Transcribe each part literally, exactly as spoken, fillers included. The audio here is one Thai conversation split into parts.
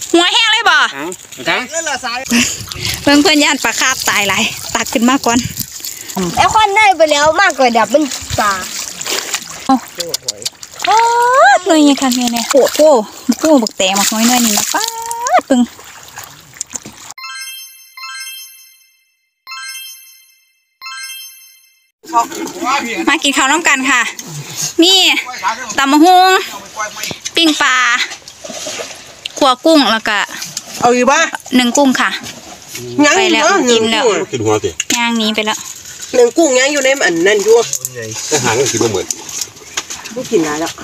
หัวแห้งเลยบ่เพิ่งเพื่อนย่านปลาคาบตายไหลตักขึ้นมาก่อนแล้วควันได้ไปแล้วมากกว่าดับเป็นปลาโอ้เลยยังคันเนี่ยโอ้โหโอ้บักแตงบักน้อยน้อยนี่นะป้าปึงมากินข้าวน้ำกันค่ะมีตำมะฮุงปิ้งปลาขัวกุ้งแล้วก็เอาอยู่บ้าหนึ่งกุ้งค่ะไปแล้วกินแล้วย่างนี้ไปแล้วหนึ่งกุ้งย่างอยู่ในอันนั่นอยู่แต่หางก็กินมาเหมือนไม่กินได้แล้ว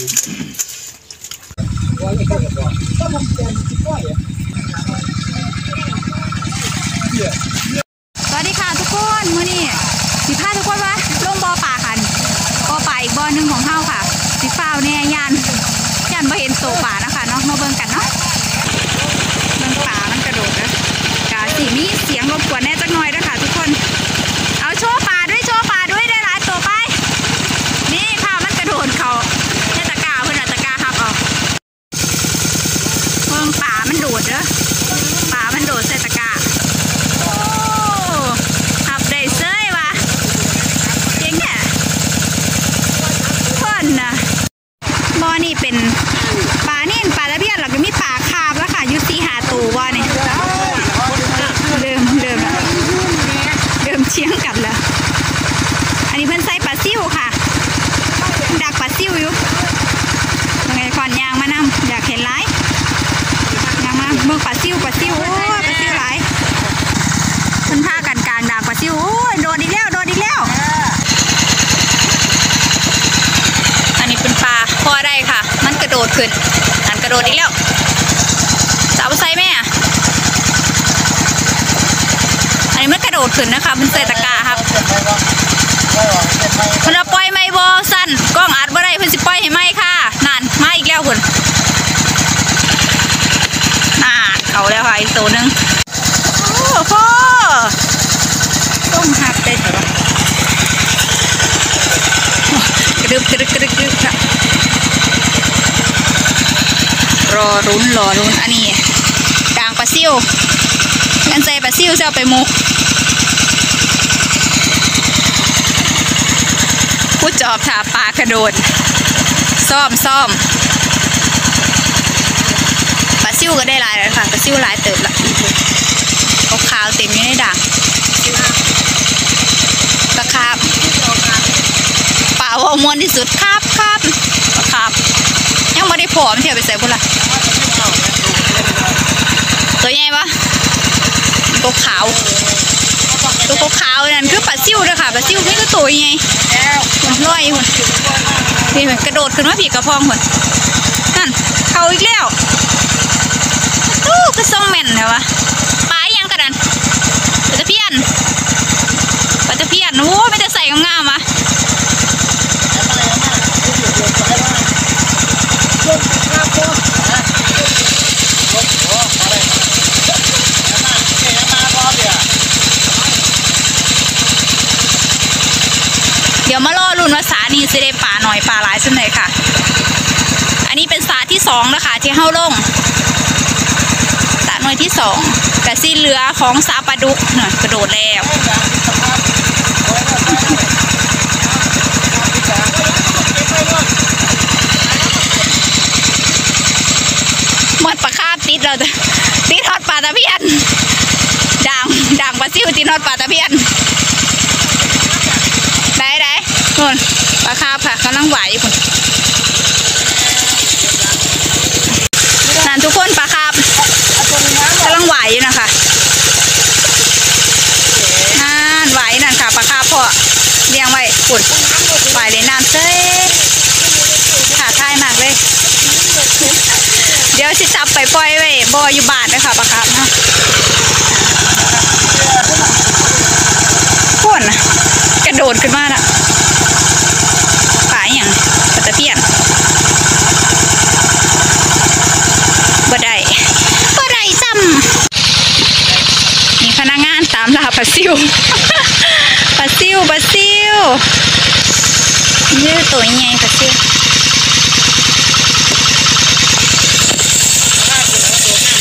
สวัสดีค่ะทุกคนมื้อนี้สิพาทุกคนว่าลงบ่อปลาค่ะบ่อปลาอีกบ่อหนึ่งของเฮาค่ะสิฟ้าวแน่ยันยันบ่เห็นโตปลานะคะเนาะมาเบิ่งกันเนาะเบิ่งปลามันกระโดดนะกะสิมีเสียงรบกวนแน่จักหน่อยด้วยค่ะทุกคนเอาโชว์ปลาด้วยโชว์ปลาด้วยได้หลายตัวไปนี่ค่ะมันกระโดดเขาเทตะกาเพิ่นตะกาหักออกเบิ่งปลามันโดดเด้อปลามันโดดใส่ตะกาบ่อนี่เป็นปลาเน่นปลาตะเพียนหรอกก็มีปลาคาบแล้วค่ะยุติหาตูบ่อนี่เดิมเดิมเดิมเชียงกันแล้วอันนี้เพิ่นใส่ปลาซิ่วค่ะดักปลาซิ่วอยู่ยังไงก่อนยางมานำอยากเห็นไลฟ์ยางมาเมืองปลาซิ่วปลาซิ่วโอ้ปลาซิ่วไลฟ์เพิ่นพากันกลางดักปลาซิ่วโอ้โดดอีกแล้วโดดอีกแล้วเป็นปลาพอได้ค่ะมันกระโดดขึ้นอันกระโดดอีกแล้วจะเอาใส่ไหมอ่ะอันนี้มันกระโดดขึ้นนะคะมันใส่ตะกร้าครับมันเอาปล่อยไม่บอสั้นกล้องอัดบ่ได้เพิ่นสิปล่อยให้ไหมค่ะนั่นมาอีกแล้วคุณน่าเอาแล้วค่ะอีกตัวนึงโอ้โหต้มหักได้เหรอกระดึบกระดึบกระดึบกระดึบค่ะรอรุ้นรอรุ้นอันนี้ด่างปลาซิวงั้นใส่ปลาซิวจะเอาไปมุกพูดจอบถาปลากระโดดซ่อมซ่อมปลาซิวก็ได้หลายแล้วค่ะปลาซิวหลายเติบละขาวเต็มอยู่ในด่างปลาคาบปลาว่ามวนที่สุดครับครับครับยังไม่ได้ผอมเที่ยวไปใส่บุญละตัวใหญ่ปะตัวขาวตัวขาวนั่นคือปลาซิ่วด้วยค่ะปลาซิ่วนี่ก็ตัวใหญ่มันลอยหุ่นพี่มันกระโดดขึ้นมาผีกระพองหุ่นนั่นเขาอีกแล้วตู้ก็ส่งแม่นเลยวะปลายังกระดันปลาตะเพียนปลาตะเพียนโอ้ไม่ได้ใส่งามๆวะเดี๋ยวมาล่อรุ่นว่าสานี่จะได้ป่าหน่อยป่าหลายสักหน่อยค่ะอันนี้เป็นสาที่สองนะคะที่เข้าลงสาหน่วยที่สองแต่สิ้นเรือของสาปลาดุกหน่อยกระโดดแล้วหมดปลาคาบติดเราติดทอดปลาตะเพียนด่างด่างปลาซิวติดทอดปลาตะเพียนได้ได้นู่นปลาคาบค่ะกำลังไหวคุณนั่นทุกคนปลาคาบกำลังไหวอยู่นะคะนั่นไหวนั่นค่ะปลาคาบพ่อเลี้ยงไว้ขุดไหวเลยน้ำเซ่ขาท้ายมากเลยเดี๋ยวสิจับไปปล่อยไว้บ่ออยู่บ้านนะคะปลาคาบนะพ่นกระโดดขึ้นมาละปลาอย่างปลาตะเพียนบ่ได้บ่ได้ซ้ำมีพนักงานตามล่าปลาซิวปลาซิวปลาซิวนี่ตัวใหญ่ปลาซิว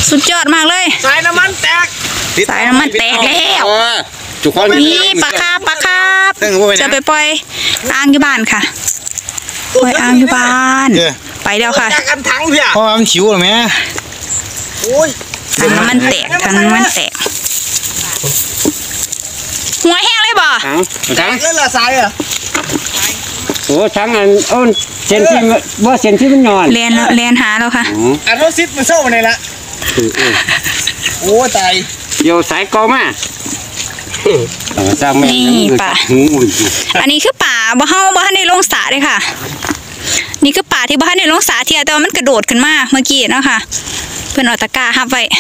สุดยอดมากเลยสายน้ำมันแตกสายน้ำมันแตกแล้วจุกคอนี่ปลาคาร์ฟปลาคาร์ฟจะไปปล่อยอ่างอยู่บ้านค่ะปล่อยอ่างอยู่บ้านไปเดี๋ยวค่ะจากกันทั้งเพี้ยเพราะว่ามันขิวหรือไหมโอ้ยถังน้ำมันแตกถังน้ำมันแตกหัวแห้งเลยบ่ทั้งทั้งเล่นละสายอ่ะโอ้ทั้งอันอ้นเซนที่ว่าเซนที่มันนอนเรียนแล้วเรียนหาแล้วค่ะอันโนซิดมันเศร้าในละโอ้ตายเดี๋ยวสายกอมาสร้างแม่นี่ป่าหูอันนี้คือป่าบ่เฮาบ่ทันได้ลงสระเลยค่ะ นี่คือป่าที่บ่ทันได้ลงสระเทียแต่ว่ามันกระโดดขึ้นมาเมื่อกี้เนาะค่ะ เพิ่นเอาตะกร้าฮับไว้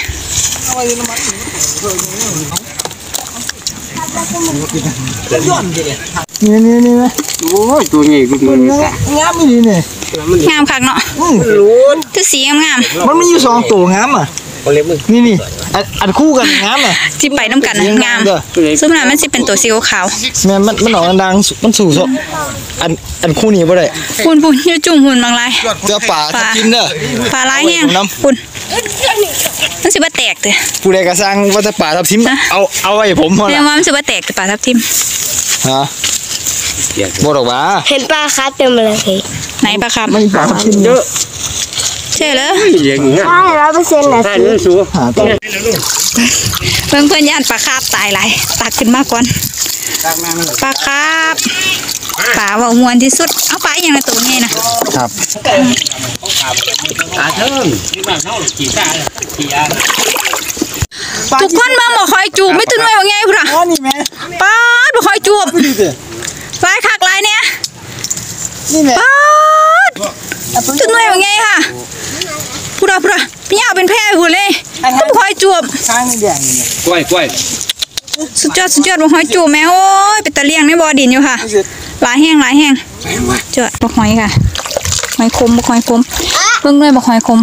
นี่นี่นี่ไหมโอ้ยตัวใหญ่ขึ้นมางามไม่ดีเนี่ยงามคักเนาะรู้คือสีงามมันมีอยู่สองตัวงามอ่ะนี่นี่อันอันคู่กันงามอ่ะๆสิไปน้ำกันนะงามซึ่งนั้นมันสิเป็นตัวสีขาวแม่มันมันออกดังมันสู่ซะอันอันคู่นี้บ่ได้ๆปุ่นๆอยู่จุ่มหุ่นบางลายเจอป่าทับทิมเด้อปลาลายแห้งปุ่นมันสิบ่แตกเด้อผู้ใดก็สร้างว่าจะป่าทับทิมเอาเอาไว้ผมพอเรียละกว่ามันสิบ่แตกแต่ปลาทับทิมฮะบ่ดอกว่าเห็นปลาครับเต็มเลยพี่ไหนปลาครับมันป่าทับทิมเยอะใช่เหรออย่างเงี้ยใช่ร้อยเปอร์เซ็นต์นะใช่สิเนื้อสูหาตัวเพิ่นเพิ่นย่านปลาคาบตายหลายตักขึ้นมาก่อนปลาคาบปลาเว่ามวนที่สุดเอาปลาอย่างละตัวไงนะครับตาเทิมนี่บ้านเขาขี่ตาขี่อาทุกคนมาบ่คอยจูบไม่ตื่นไว้ว่าไงพุ่นน่ะอ๋อนี่แม่ปาดบ่คอยจูบนี่เด้อหลายคักหลายเนี่ยนี่แม่ปาดตื่นไว้ว่าไงค่ะพุ่นน่ะพุ่นน่ะพี่ยาวเป็นแพร่พุ่นเลยก็บ่คอยจูบข้างนี่แดงนี่กล้วยกล้วยสุดยอดสุดยอดบ่คอยจูบแม่โอ้ยเป็นตะเลียงในบ่อดินอยู่ค่ะ หลายแห้งหลายแห้งเจอบักหอยค่ะหอยคมบักหอยคมเบิ่งหน่วยบักหอยคม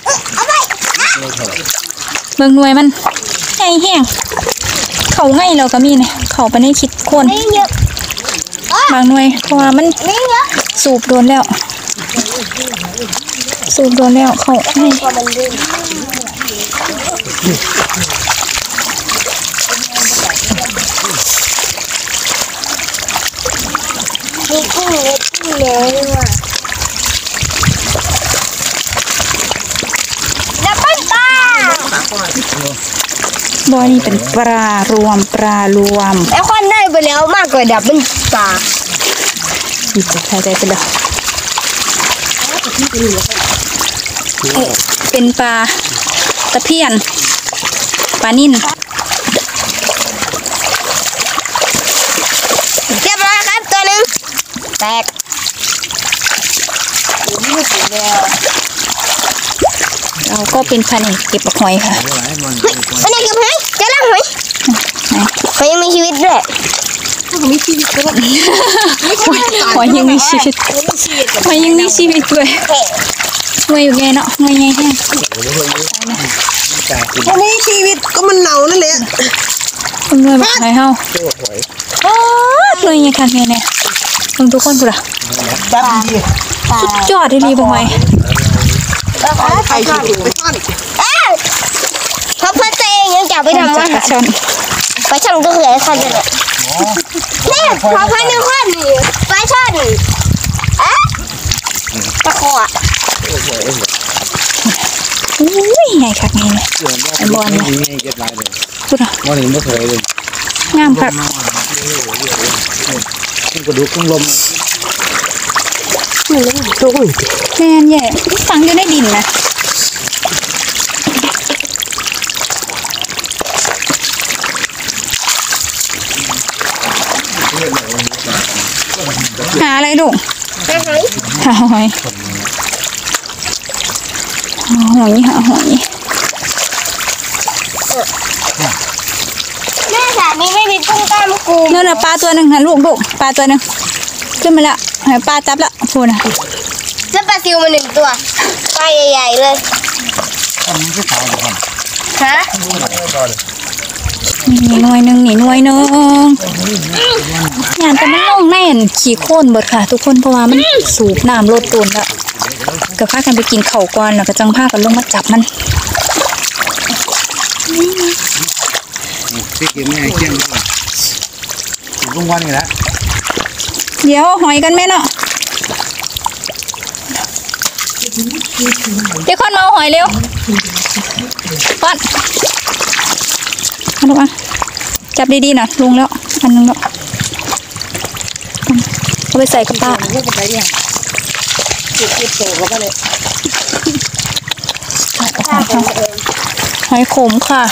เบิ่งหน่วยมันใหญ่แห้งเขาง่ายเราก็มีเนี่ยเขาไปในคิดโคนไม่เยอะบางหน่วยเพราะว่ามันไม่เยอะสูบโดนแล้ว สูบโดนแล้วเขาให้พอมันดื้อมีกุ้งเล็กกุ้งเล็กด้วยว่ะดับเบิ้ลปลาบ่อนี่เป็นปลารวมปลารวมไอ้ควันได้ไปแล้วมากกว่าดับเบิ้ลปลาดีใจหายใจไปเลยเอ๊ะเป็นปลาตะเพียนปลานิ่นเรียบร้อยครับตัวหนึ่งแตกเราก็เป็นพันธุ์เก็บบักหอยค่ะอันนี้คือหอยเจะล่างหอยหอยยังมีชีวิตด้วยหอยยังมีชีวิตหอยยังมีชีวิตด้วยหอยอยู่ไงเนาะหอยไงแห้งมันมีชีวิตก็มันเน่านั่นแหละคุณหน่วยบักหอยเฮาโอ้หน่วยยังคันไงเนี่ยมึงทุกคนพูดอะจับดีสุดยอดที่ดีบักหอยไข่ชิบไปท่อนเอ้าเพราะเพื่อนตัวเองยังจับไปทำจัอากกระหารชอนปลาช่อนก็คือไอ้คันนี่แหละนี่พอพันหนึ่งคนนี่ปลาช่อนเอ๊ะตะขออุ้ยไงคักไงเนี่ยไอ้บอลเนี่ยนี่เก็บไว้เลยพูดอะบ่นี่บ่เคยเลยงามคักกระดูกข้างลมแม่นแย่ฝังอยู่ในดินนะหาอะไรลูกหาหอยหาหอยหาหอยหาหอยแม่สามีไม่มีกุ้งกล้ามกูนั่นน่ะปลาตัวหนึ่งนะลูกลูกปลาตัวหนึ่งขึ้นมาแล้วหายปลาจับแล้วพูดนะเจะปลาซิวมาหนึ่งตัวปลาใหญ่ๆเลยฮะนี่หน่วยหนึ่งนี่หน่วยหนึ่งงานแต่มันลงแน่นขี่โค่นเบิดค่ะ ทุกคนเพราะว่ามันสูบน้ำลดต้นแล้วก็พากันไปกินเข่าวก่อนแล้วก็จังพากันลงมาจับมันพี่เกมไม่ให้เกี่ยงเลยลุงวันนี่แหละเดี๋ยวหอยกันแม่เนาะเดี๋ยวคนมาเอาหอยเร็วก่อนมาลูกอ่ะจับดีๆหน่อยลุงแล้วอันนึงแล้วเอาไปใส่กระเป๋าหอยขมค่ะ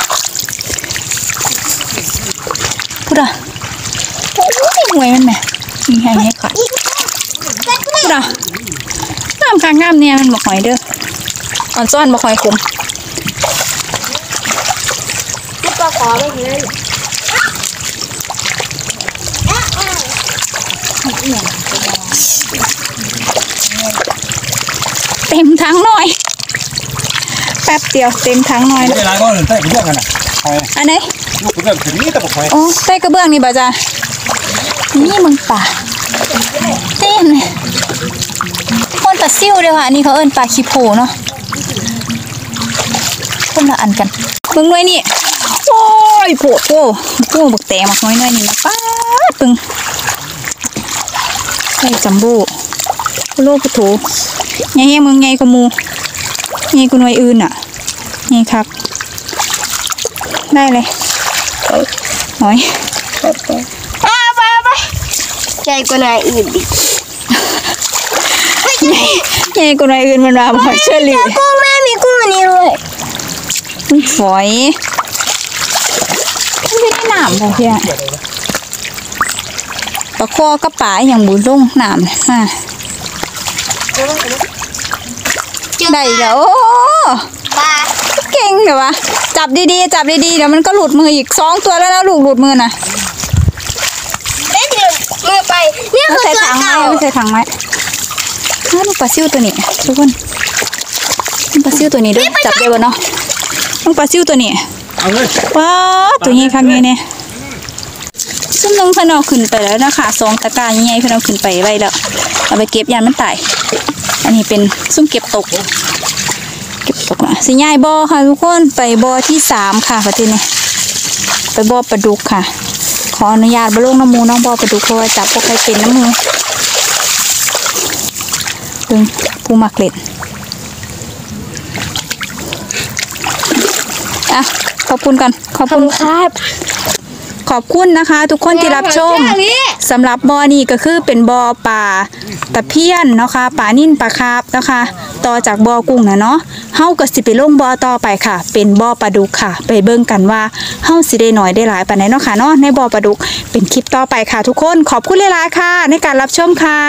พูดอ่ะโอ้ยหวยมันแหม่มีให้ให้ค่ะพูดอ่ะน้ำข้างน้ำเนี่ยมันบอกหอยเด้ออ่อนซ้อนบอกหอยขมที่ปลาขอไม่เห็นเต็มทั้งหน่อยแป๊บเดียวเต็มทั้งหน่อยเวลาก็เดินใต้กระเบื้องกันนะอันไหนลูกกระเบื้องถึงนี้แต่บอกไฟโอ้ใต้กระเบื้องนี่บ่จ้ะนี่มึงป่าเต้นเลยคนปลาซิ่วเดียวค่ะอันนี้เขาเอิ้นปลาขี้โพเนาะคนละอันกันเบิ่งหน่วยนี่โอ้ยโผล่โผล่โผล่บักแตงบักน้อยหน่อยนี่นะป้าดปึงใส่จัมโบ้โลกุโถไงเฮ้มึงไงกมูไงกูหน่วยอื่นอ่ะไงครับได้เลยหอยอ่าไปไปใจกว่านายอื่นดิไงไงกูหน่วยอื่นมันมาหอยเชอรี่กุ้งแม่มีกุ้งอันนี้ด้วยฝอยไม่ได้หนามเลยพี่อะปลาคอก็ป่าอย่างบุญรุ่งหนามเลยฮะได้เดี๋ยวโอ้ปลาเก่งเดี๋ยววะจับดีๆจับดีๆเดี๋ยวมันก็หลุดมืออีกสองตัวแล้วนะลูกหลุดมือนะเล่นถึงมือไปนี่ไม่คือใส่ตัวถังไว้เก่าไม่ใส่ถังไว้น่าลูกปลาซิวตัวนี้ทุกคนลูกปลาซิวตัวนี้ด้วยจับได้บ่เนาะลูกปลาซิวตัวนี้เอาเลยว้าวตัวนี้ครั้งนี้เนี่ยซึ่งน้องพนเอาขึ้นไปแล้วนะคะสองตะกร้าใหญ่ๆพนเอาขึ้นไปไว้แล้วเอาไปเก็บยานมันตายอันนี้เป็นซุ่มเก็บตกเก็บตกนะสิยายบ่อค่ะทุกคนไปบ่อที่สามค่ะประเทศนี้ไปบ่อปลาดุกค่ะขออนุญาตบ่ลงน้ำมูน้องบ่อปลาดุกเพราะว่าจับพวกใครเป็นน้ำมูดึงผู้มักเล็ดอ่ะขอบคุณกันขอบคุณครับ ขอบคุณนะคะ ทุกคนที่รับชมสำหรับบ่อนี้ก็คือเป็นบ่อปลาตะเพียนเนาะค่ะปลานิ่นปลาคาร์ฟนะคะต่อจากบ่อกุ้งนะเนาะเฮาก็สิไปลงบ่อต่อไปค่ะ เป็นบ่อปลาดุกค่ะ ไปเบิ่งกันว่าเฮาสิได้หน่อยได้หลายปานใดเนาะค่ะเนาะในบ่อปลาดุกเป็นคลิปต่อไปค่ะ ทุกคนขอบคุณหลายๆค่ะในการรับชมค่ะ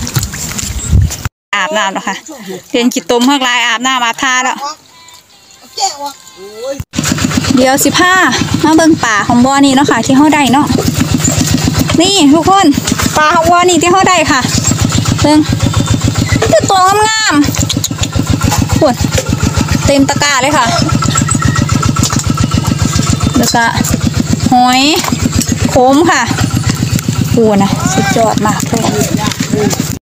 อาบน้ำแล้วค่ะเรียนจิตตมเฮกลายอาบน้ำอาบท่าแล้วแก้วะเดี๋ยวสิผ้ามาเบิ่งป่าของบ่อนี่เนาะค่ะที่เฮาได้เนาะนี่ทุกคนป่าของบ่อนี่ที่เฮาได้ค่ะเบิ่งนี่คือตัวงามๆปวดเต็มตะกร้าเลยค่ะแล้วก็หอยโขมค่ะปูนะสุดยอดมากเลย